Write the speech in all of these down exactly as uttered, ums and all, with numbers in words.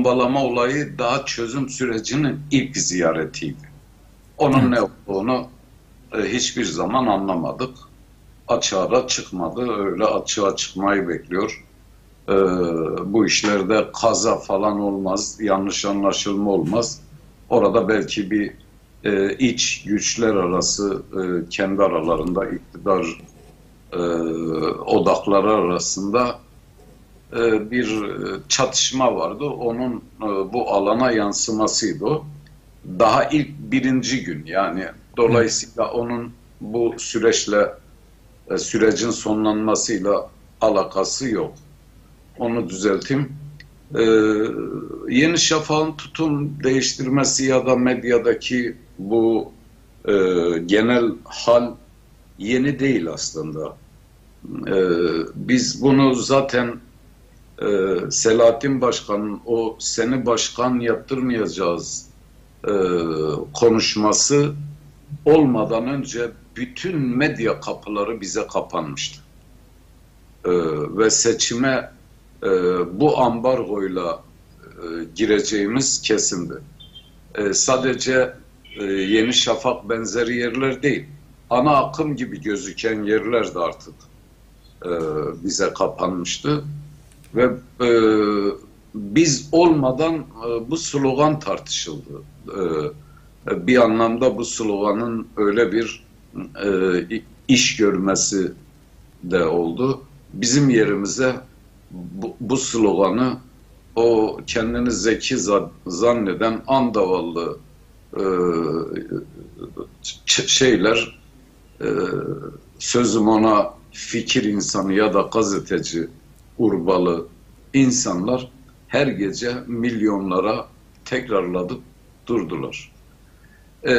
bombalama olayı daha çözüm sürecinin ilk ziyaretiydi. Onun Evet. ne olduğunu e, hiçbir zaman anlamadık. Açığa da çıkmadı. Öyle açığa çıkmayı bekliyor. E, Bu işlerde kaza falan olmaz, yanlış anlaşılma olmaz. Orada belki bir e, iç güçler arası, e, kendi aralarında iktidar e, odakları arasında e, bir çatışma vardı. Onun e, bu alana yansımasıydı o. Daha ilk birinci gün, yani Evet. dolayısıyla onun bu süreçle e, sürecin sonlanmasıyla alakası yok. Onu düzelteyim. Ee, Yeni Şafak'ın tutum değiştirmesi ya da medyadaki bu e, genel hal yeni değil aslında. Ee, Biz bunu zaten e, Selahattin Başkan'ın o seni başkan yaptırmayacağız e, konuşması olmadan önce bütün medya kapıları bize kapanmıştı. Ee, ve seçime e, bu ambargoyla e, gireceğimiz kesindi. E, sadece e, Yeni Şafak benzeri yerler değil, ana akım gibi gözüken yerler de artık e, bize kapanmıştı. Ve e, biz olmadan e, bu slogan tartışıldı. E, bir anlamda bu sloganın öyle bir e, iş görmesi de oldu. Bizim yerimize bu, bu sloganı o kendini zeki zanneden andavallı e, şeyler, e, sözüm ona fikir insanı ya da gazeteci urbalı insanlar her gece milyonlara tekrarladıp durdular. E,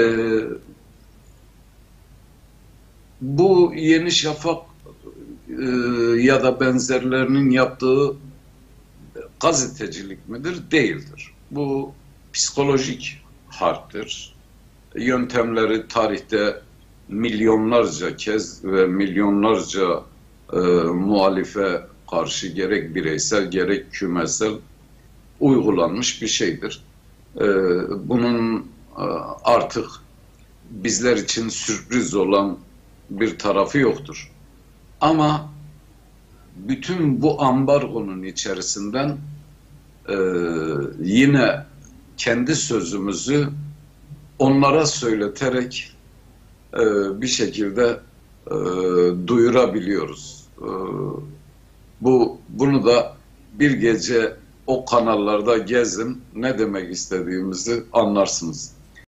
Bu Yeni Şafak e, ya da benzerlerinin yaptığı gazetecilik midir? Değildir. Bu psikolojik harptir. Yöntemleri tarihte milyonlarca kez ve milyonlarca e, muhalife karşı gerek bireysel gerek kümesel uygulanmış bir şeydir. E, bunun e, artık bizler için sürpriz olan bir tarafı yoktur. Ama bütün bu ambargonun içerisinden e, yine kendi sözümüzü onlara söyleterek e, bir şekilde e, duyurabiliyoruz. E, bu bunu da bir gece o kanallarda gezin, ne demek istediğimizi anlarsınız.